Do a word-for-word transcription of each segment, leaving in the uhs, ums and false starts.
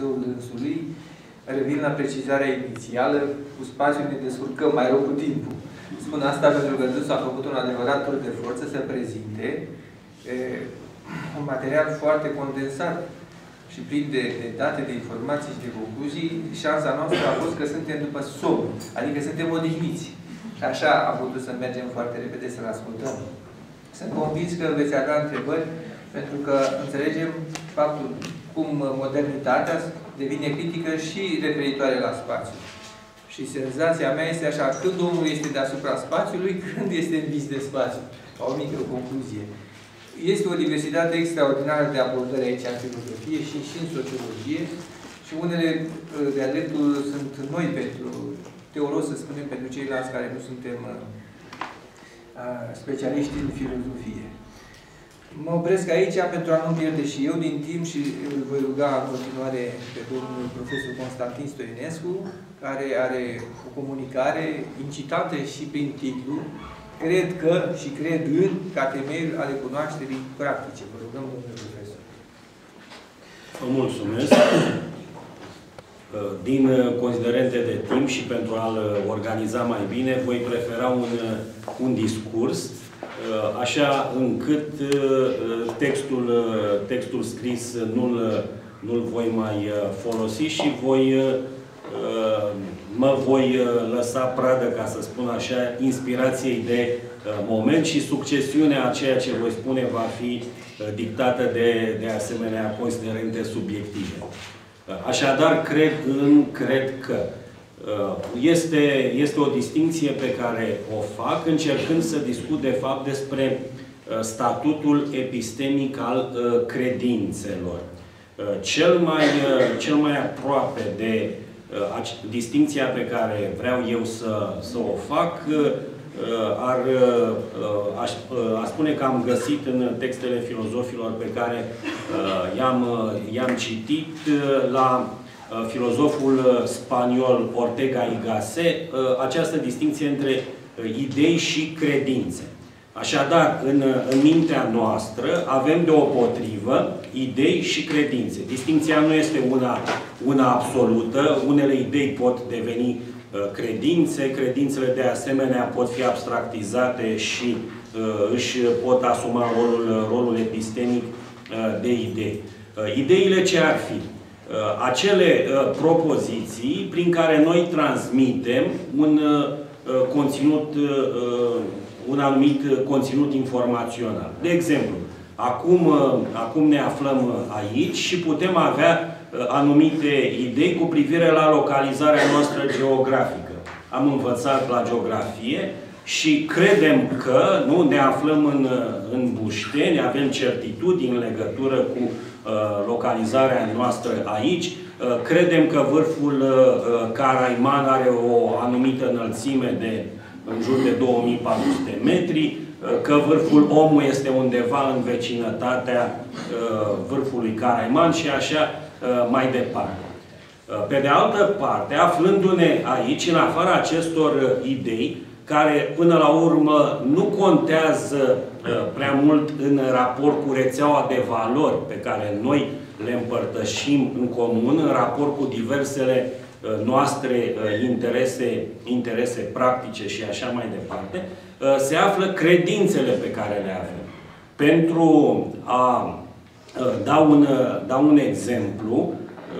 expozeul dânsului. Revin la precizarea inițială, cu spațiul ne descurcăm mai rău cu timpul. Spun asta pentru că dânsul a făcut un adevărat tur de forță să prezinte e, un material foarte condensat și plin de, de date, de informații și de concluzii. Șansa noastră a fost că suntem după somn, adică suntem odihniți. Și așa am putut să mergem foarte repede să-l ascultăm. Sunt convins că veți avea întrebări, pentru că înțelegem faptul cum modernitatea devine critică și referitoare la spațiu. Și senzația mea este așa, când omul este deasupra spațiului, când este în vis de spațiu. Ca o mică concluzie. Este o diversitate extraordinară de abordări aici în filozofie și, și în sociologie și unele de-a dreptul sunt noi pentru teologi, să spunem, pentru ceilalți care nu suntem uh, specialiști în filozofie. Mă opresc aici pentru a nu pierde și eu din timp și îl voi ruga în continuare pe domnul profesor Constantin Stoinescu, care are o comunicare incitantă și prin titlu, cred că și cred în, ca temeiul ale cunoașterii practice. Vă rugăm, domnule profesor. Vă mulțumesc. Din considerente de timp și pentru a-l organiza mai bine, voi prefera un, un discurs, așa încât textul, textul scris nu-l nu-l voi mai folosi și voi, mă voi lăsa pradă, ca să spun așa, inspirației de moment și succesiunea a ceea ce voi spune va fi dictată de, de asemenea considerente subiective. Așadar, cred în, cred că. Este, este o distinție pe care o fac încercând să discut, de fapt, despre statutul epistemic al credințelor. Cel mai, cel mai aproape de distinția pe care vreau eu să, să o fac, ar, aș, aș spune că am găsit în textele filozofilor pe care i-am i-am citit la filozoful spaniol Ortega y Gasset, această distinție între idei și credințe. Așadar, în, în mintea noastră avem deopotrivă idei și credințe. Distinția nu este una, una absolută. Unele idei pot deveni credințe, credințele de asemenea pot fi abstractizate și uh, își pot asuma rolul, rolul epistemic uh, de idei. Uh, ideile ce ar fi? Uh, acele uh, propoziții prin care noi transmitem un uh, conținut, uh, un anumit conținut informațional. De exemplu, acum, uh, acum ne aflăm aici și putem avea anumite idei cu privire la localizarea noastră geografică. Am învățat la geografie și credem că nu ne aflăm în, în Bușteni, avem certitudini în legătură cu uh, localizarea noastră aici. Uh, credem că vârful uh, Caraiman are o anumită înălțime de în jur de două mii patru sute metri, uh, că vârful Omul este undeva în vecinătatea uh, vârfului Caraiman și așa mai departe. Pe de altă parte, aflându-ne aici, în afara acestor idei, care până la urmă nu contează prea mult în raport cu rețeaua de valori pe care noi le împărtășim în comun, în raport cu diversele noastre interese, interese practice și așa mai departe, se află credințele pe care le avem. Pentru a Da un, da un exemplu,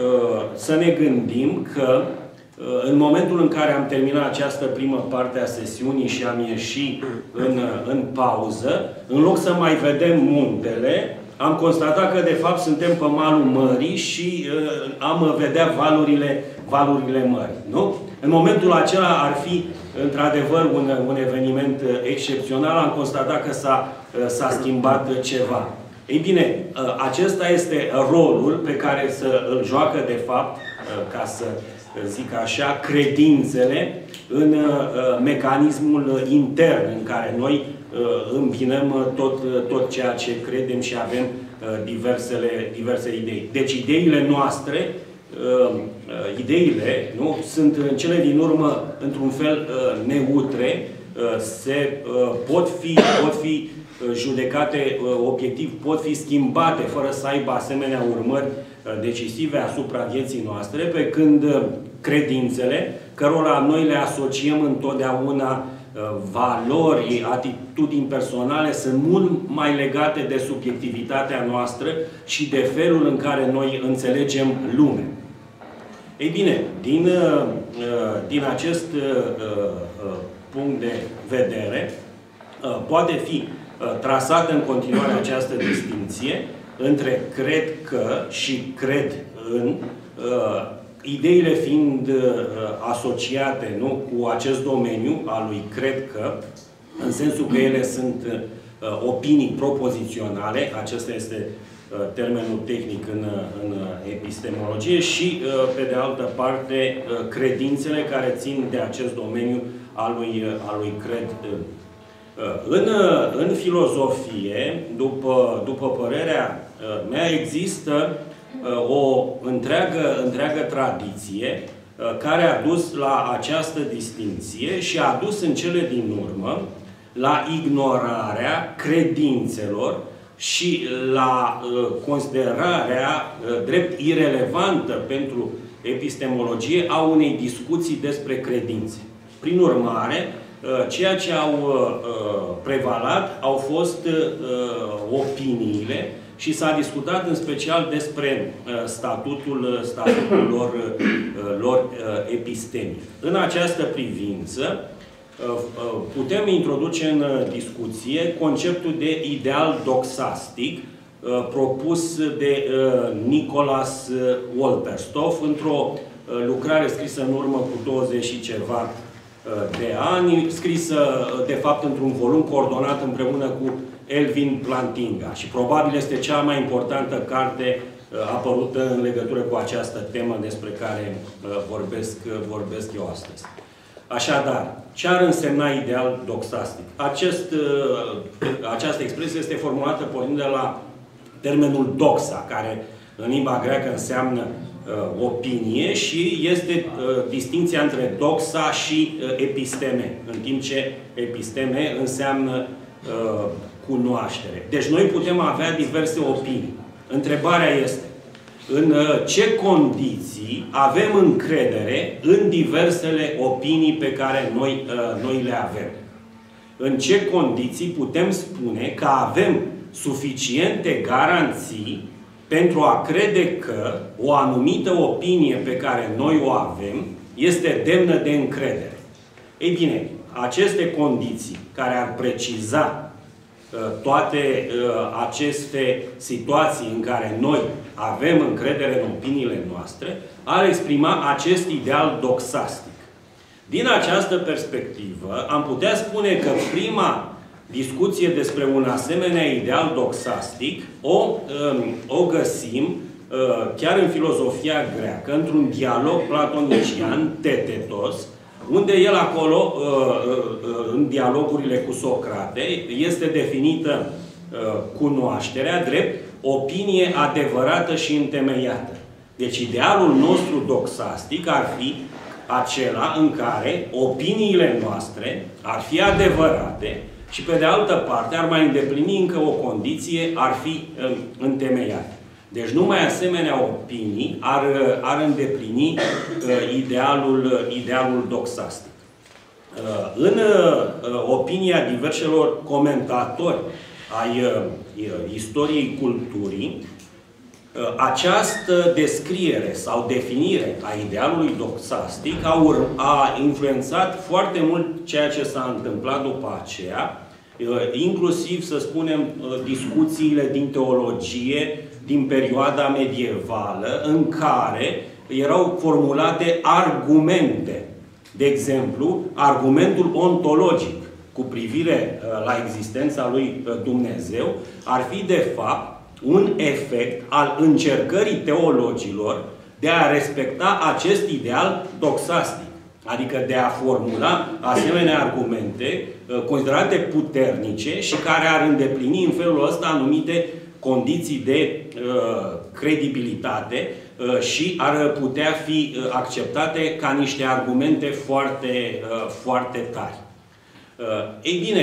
să ne gândim că în momentul în care am terminat această primă parte a sesiunii și am ieșit în, în pauză, în loc să mai vedem muntele, am constatat că de fapt suntem pe malul mării și am vedea valurile, valurile mării. Nu? În momentul acela ar fi într-adevăr un, un eveniment excepțional, am constatat că s-a schimbat ceva. Ei bine, acesta este rolul pe care să îl joacă, de fapt, ca să zic așa, credințele în mecanismul intern în care noi împinăm tot, tot ceea ce credem și avem diversele, diverse idei. Deci ideile noastre, ideile, nu, sunt în cele din urmă, într-un fel, neutre, se, pot fi, pot fi judecate obiectiv, pot fi schimbate fără să aibă asemenea urmări decisive asupra vieții noastre, pe când credințele, cărora noi le asociem întotdeauna valori, atitudini personale, sunt mult mai legate de subiectivitatea noastră și de felul în care noi înțelegem lumea. Ei bine, din, din acest punct de vedere, poate fi trasată în continuare această distinție între cred că și cred în, ideile fiind asociate, nu, cu acest domeniu al lui cred că, în sensul că ele sunt opinii propoziționale, acesta este termenul tehnic în, în epistemologie, și, pe de altă parte, credințele care țin de acest domeniu al lui, al lui cred în. În, în filozofie, după, după părerea mea, există o întreagă, întreagă tradiție care a dus la această distinție și a dus în cele din urmă la ignorarea credințelor și la considerarea drept irelevantă pentru epistemologie a unei discuții despre credințe. Prin urmare, ceea ce au prevalat au fost opiniile și s-a discutat în special despre statutul, statutul lor, lor epistemic. În această privință, putem introduce în discuție conceptul de ideal doxastic propus de Nicholas Wolperstorff într-o lucrare scrisă în urmă cu douăzeci și ceva de ani, scrisă de fapt într-un volum coordonat împreună cu Elvin Plantinga și probabil este cea mai importantă carte apărută în legătură cu această temă despre care vorbesc, vorbesc eu astăzi. Așadar, ce ar însemna ideal doxastic? Acest, această expresie este formulată pornind de la termenul doxa, care în limba greacă înseamnă uh, opinie și este uh, distinția între doxa și uh, episteme, în timp ce episteme înseamnă uh, cunoaștere. Deci noi putem avea diverse opinii. Întrebarea este, în uh, ce condiții avem încredere în diversele opinii pe care noi, uh, noi le avem? În ce condiții putem spune că avem suficiente garanții pentru a crede că o anumită opinie pe care noi o avem este demnă de încredere? Ei bine, aceste condiții care ar preciza uh, toate uh, aceste situații în care noi avem încredere în opiniile noastre, ar exprima acest ideal doxastic. Din această perspectivă, am putea spune că prima discuție despre un asemenea ideal doxastic o, o găsim chiar în filozofia greacă, într-un dialog platonician, Tetetos, unde el acolo, în dialogurile cu Socrate, este definită cunoașterea drept opinie adevărată și întemeiată. Deci idealul nostru doxastic ar fi acela în care opiniile noastre ar fi adevărate și, pe de altă parte, ar mai îndeplini încă o condiție, ar fi um, întemeiate. Deci numai asemenea opinii ar, ar îndeplini uh, idealul, idealul doxastic. Uh, în uh, opinia diverselor comentatori ai uh, istoriei culturii, această descriere sau definire a idealului doxastic a, a influențat foarte mult ceea ce s-a întâmplat după aceea, inclusiv, să spunem, discuțiile din teologie din perioada medievală, în care erau formulate argumente. De exemplu, argumentul ontologic cu privire la existența lui Dumnezeu ar fi, de fapt, un efect al încercării teologilor de a respecta acest ideal doxastic. Adică de a formula asemenea argumente considerate puternice și care ar îndeplini în felul ăsta anumite condiții de uh, credibilitate uh, și ar putea fi uh, acceptate ca niște argumente foarte, uh, foarte tari. Uh, ei bine,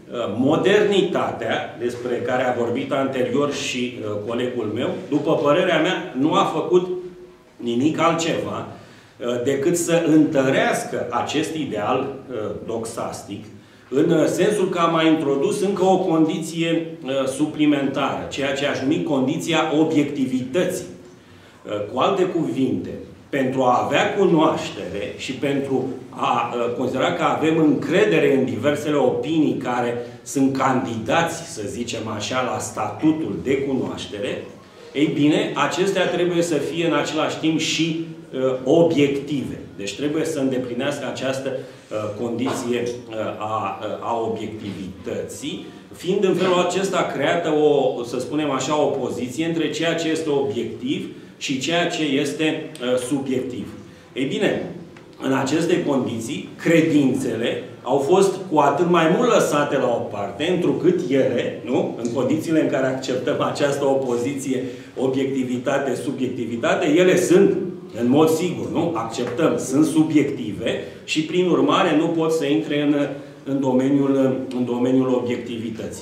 modernitatea, despre care a vorbit anterior și colegul meu, după părerea mea, nu a făcut nimic altceva decât să întărească acest ideal doxastic, în sensul că a mai introdus încă o condiție suplimentară, ceea ce aș numi condiția obiectivității. Cu alte cuvinte, pentru a avea cunoaștere și pentru a considera că avem încredere în diversele opinii care sunt candidați, să zicem așa, la statutul de cunoaștere, ei bine, acestea trebuie să fie în același timp și uh, obiective. Deci trebuie să îndeplinească această uh, condiție uh, a, a obiectivității, fiind în felul acesta creată o, să spunem așa, o poziție între ceea ce este obiectiv și ceea ce este uh, subiectiv. Ei bine, în aceste condiții, credințele au fost cu atât mai mult lăsate la o parte, întrucât ele, nu? În condițiile în care acceptăm această opoziție, obiectivitate, subiectivitate, ele sunt, în mod sigur, nu? Acceptăm, sunt subiective și, prin urmare, nu pot să intre în, în, domeniul, în domeniul obiectivității.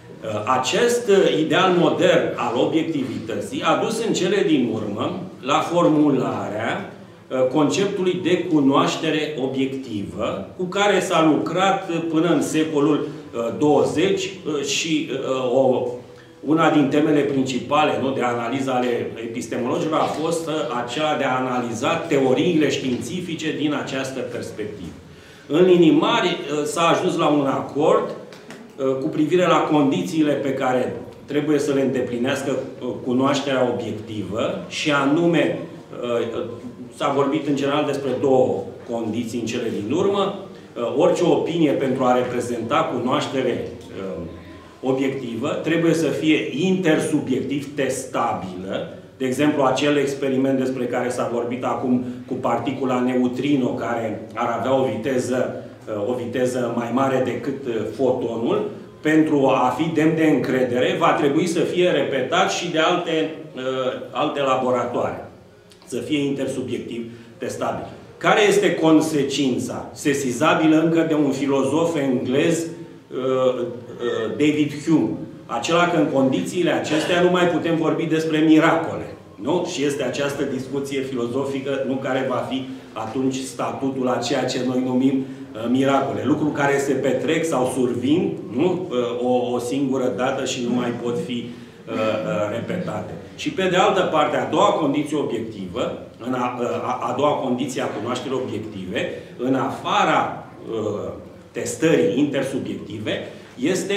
Acest ideal modern al obiectivității a dus în cele din urmă la formularea conceptului de cunoaștere obiectivă, cu care s-a lucrat până în secolul douăzeci și o, una din temele principale, nu, de analiză ale epistemologilor a fost aceea de a analiza teoriile științifice din această perspectivă. În linii mari s-a ajuns la un acord cu privire la condițiile pe care trebuie să le îndeplinească cunoașterea obiectivă și anume s-a vorbit în general despre două condiții în cele din urmă. Orice opinie pentru a reprezenta cunoaștere obiectivă trebuie să fie intersubiectiv testabilă. De exemplu, acel experiment despre care s-a vorbit acum cu particula neutrino, care ar avea o viteză, o viteză mai mare decât fotonul, pentru a fi demn de încredere, va trebui să fie repetat și de alte, alte laboratoare. Să fie intersubiectiv testabil. Care este consecința? Sesizabilă încă de un filozof englez, David Hume. Acela că în condițiile acestea nu mai putem vorbi despre miracole. Nu? Și este această discuție filozofică, nu, care va fi atunci statutul a ceea ce noi numim miracole. Lucruri care se petrec sau survin, nu? O, o singură dată și nu mai pot fi repetate. Și pe de altă parte, a doua condiție obiectivă, în a, a, a doua condiție a cunoașterii obiective, în afara uh, testării intersubiective, este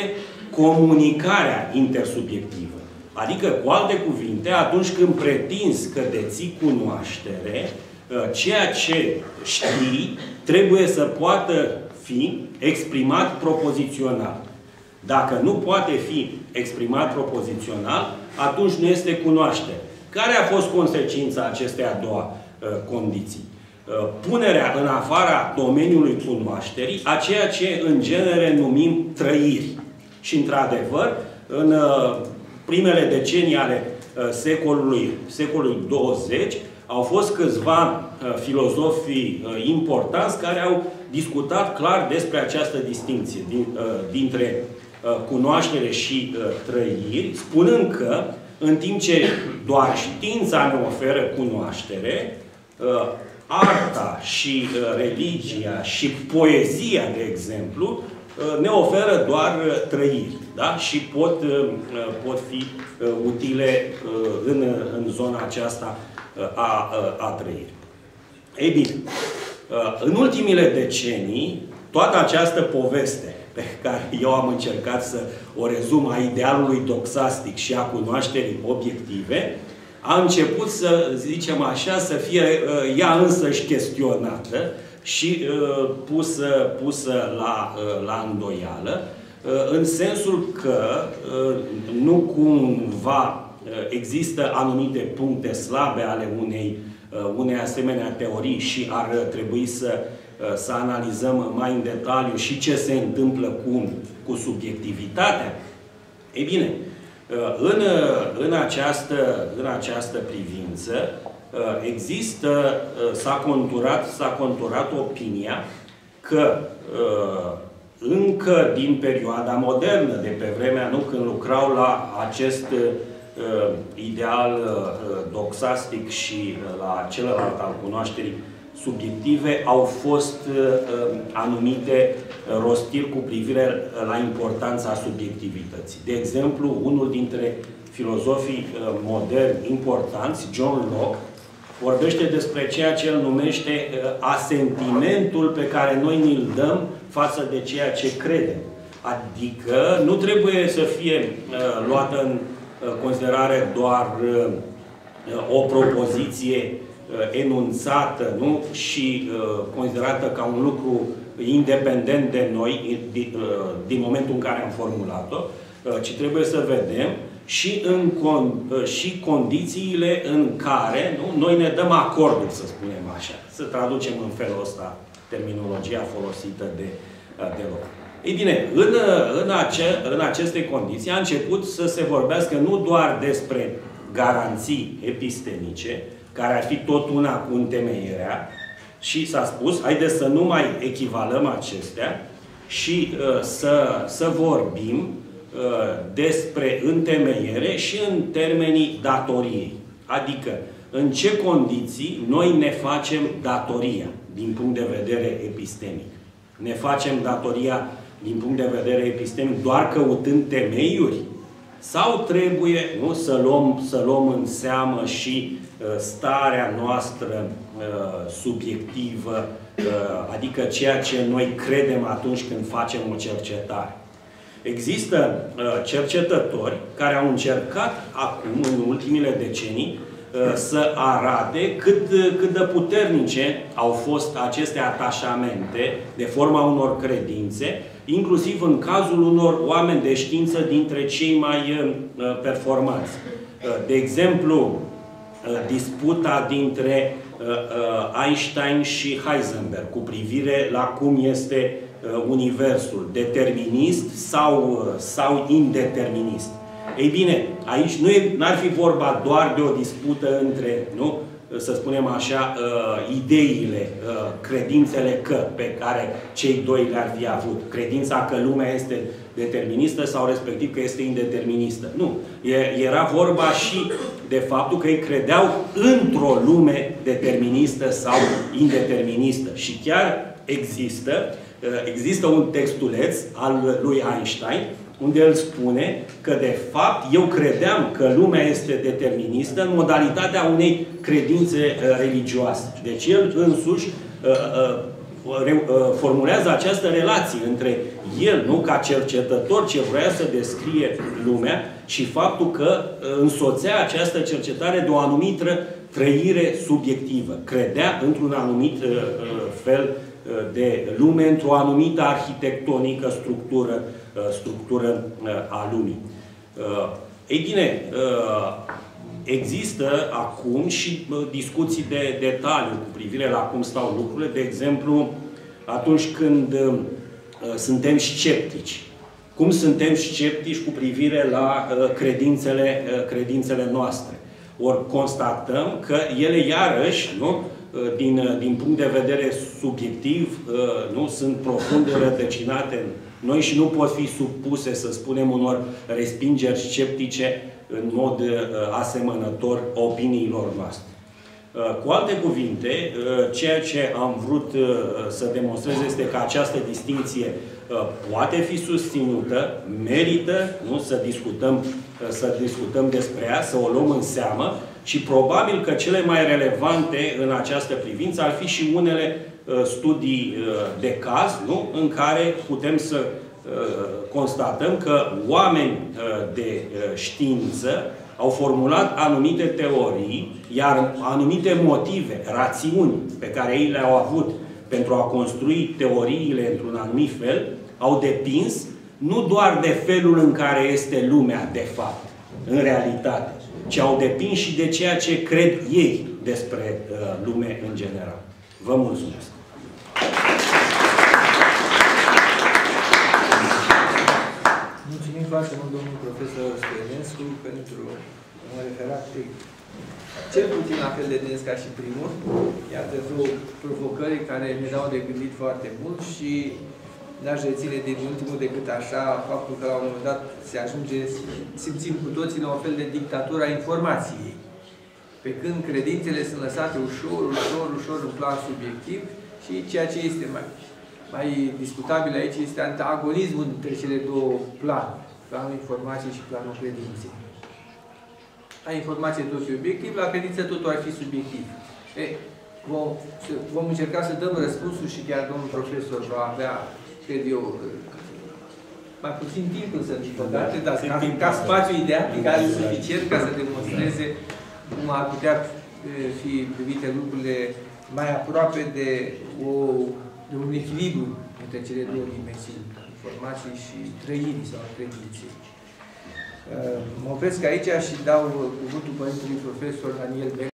comunicarea intersubiectivă. Adică, cu alte cuvinte, atunci când pretinzi că deții cunoaștere, uh, ceea ce știi trebuie să poată fi exprimat propozițional. Dacă nu poate fi exprimat propozițional, atunci nu este cunoaștere. Care a fost consecința acestei a doua uh, condiții? Uh, punerea în afara domeniului cunoașterii a ceea ce în genere numim trăiri. Și într-adevăr, în uh, primele decenii ale uh, secolului, secolului douăzeci, au fost câțiva uh, filozofii uh, importanți care au discutat clar despre această distinție din, uh, dintre cunoaștere și uh, trăiri, spunând că, în timp ce doar știința ne oferă cunoaștere, uh, arta și uh, religia și poezia, de exemplu, uh, ne oferă doar uh, trăiri, da? Și pot, uh, pot fi uh, utile uh, în, în zona aceasta uh, a, a trăirii. Ei bine, uh, în ultimile decenii, toată această poveste pe care eu am încercat să o rezum, a idealului doxastic și a cunoașterii obiective, a început să, zicem așa, să fie uh, ea însăși chestionată și uh, pusă, pusă la, uh, la îndoială, uh, în sensul că uh, nu cumva uh, există anumite puncte slabe ale unei, uh, unei asemenea teorii și ar trebui să să analizăm mai în detaliu și ce se întâmplă cu, cu subiectivitatea. Ei bine, în, în, această, în această privință există, s-a conturat, s-a conturat opinia că încă din perioada modernă, de pe vremea, nu, când lucrau la acest uh, ideal uh, doxastic și uh, la celălalt al cunoașterii subiective, au fost uh, anumite rostiri cu privire la importanța subiectivității. De exemplu, unul dintre filozofii uh, moderni importanți, John Locke, vorbește despre ceea ce el numește uh, asentimentul pe care noi ni-l dăm față de ceea ce credem. Adică nu trebuie să fie uh, luată în uh, considerare doar uh, o propoziție uh, enunțată, nu? Și uh, considerată ca un lucru independent de noi din, uh, din momentul în care am formulat-o, uh, ci trebuie să vedem și, în con, uh, și condițiile în care, nu? Noi ne dăm acordul, să spunem așa. Să traducem în felul ăsta terminologia folosită de, uh, de loc. Ei bine, în, în, ace, în aceste condiții a început să se vorbească nu doar despre garanții epistemice, care ar fi tot una cu întemeierea, și s-a spus, haideți să nu mai echivalăm acestea și uh, să, să vorbim uh, despre întemeiere și în termenii datoriei. Adică, în ce condiții noi ne facem datoria din punct de vedere epistemic. Ne facem datoria din punct de vedere epistemic doar căutând temeiuri? Sau trebuie, nu, să luăm, să luăm în seamă și uh, starea noastră uh, subiectivă, uh, adică ceea ce noi credem atunci când facem o cercetare? Există uh, cercetători care au încercat acum, în ultimile decenii, uh, să arate cât, cât de puternice au fost aceste atașamente de forma unor credințe, inclusiv în cazul unor oameni de știință dintre cei mai uh, performanți. Uh, de exemplu, uh, disputa dintre uh, uh, Einstein și Heisenberg cu privire la cum este uh, Universul, determinist sau, uh, sau indeterminist. Ei bine, aici nu n-ar fi vorba doar de o dispută între, nu? Să spunem așa, uh, ideile, uh, credințele că, pe care cei doi le-ar fi avut. Credința că lumea este deterministă sau respectiv că este indeterministă. Nu. E, era vorba și de faptul că ei credeau într-o lume deterministă sau indeterministă. Și chiar există, uh, există un textuleț al lui Einstein unde el spune că, de fapt, eu credeam că lumea este deterministă în modalitatea unei credințe uh, religioase. Deci el însuși uh, uh, re, uh, formulează această relație între el, nu, ca cercetător ce vrea să descrie lumea, și faptul că uh, însoțea această cercetare de o anumită trăire subiectivă. Credea într-un anumit uh, fel de lume, într-o anumită arhitectonică structură, structură a lumii. Ei bine, există acum și discuții de detaliu cu privire la cum stau lucrurile. De exemplu, atunci când suntem sceptici. Cum suntem sceptici cu privire la credințele, credințele noastre? Ori constatăm că ele iarăși, nu? Din, din punct de vedere subiectiv, nu, sunt profund rădăcinate în noi și nu pot fi supuse, să spunem, unor respingeri sceptice în mod asemănător opiniilor noastre. Cu alte cuvinte, ceea ce am vrut să demonstrez este că această distinție poate fi susținută, merită, nu, să discutăm, să discutăm despre ea, să o luăm în seamă, și probabil că cele mai relevante în această privință ar fi și unele uh, studii uh, de caz, nu? În care putem să uh, constatăm că oameni uh, de uh, știință au formulat anumite teorii, iar anumite motive, rațiuni pe care ei le-au avut pentru a construi teoriile într-un anumit fel, au depins nu doar de felul în care este lumea, de fapt, în realitate, ci au depins și de ceea ce cred ei despre uh, lume în general. Vă mulțumesc! Mulțumim foarte mult, domnul profesor Stoinescu, pentru un referat cel puțin la fel de dens ca și primul. Iată două provocări care ne dau de gândit foarte mult și n-aș reține din ultimul decât așa faptul că la un moment dat se ajunge, simțim cu toții la o fel de dictatură a informației. Pe când credințele sunt lăsate ușor, ușor, ușor în plan subiectiv și ceea ce este mai, mai discutabil aici este antagonismul dintre cele două planuri, planul informației și planul credinței. La informație tot e obiectiv, la credință totul ar fi subiectiv. E, vom, vom încerca să dăm răspunsul și chiar domnul profesor va avea, cred eu, mai puțin timp însă, din păcate, dar ca, ca spațiu ideatic are suficient ca să demonstreze cum ar putea fi privite lucrurile mai aproape de, o, de un echilibru între cele două dimensiuni, informații și trăirii sau credinței. Mă opresc aici și dau cuvântul părintelui profesor Daniel Bel.